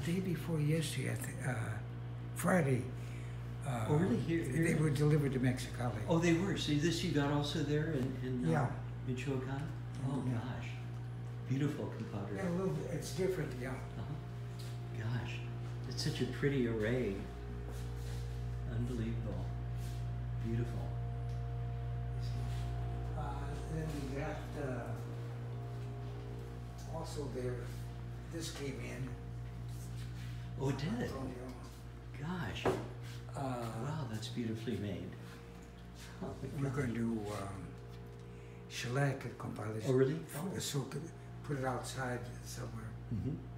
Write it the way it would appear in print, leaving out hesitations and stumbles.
day before yesterday, Friday. Oh, really? Here? They were delivered to Mexicano. Oh, they were. So this you got also there in Yeah. Michoacan? Oh, Yeah. gosh. Beautiful compadre. Yeah, a little bit. It's different, yeah. Gosh, it's such a pretty array. Unbelievable. Beautiful. Then we got also there. This came in. Oh, it did? Antonio. Gosh. Wow, that's beautifully made. Oh, We're going to do shellac compiles. Oh, really? So put it outside somewhere. Mm-hmm.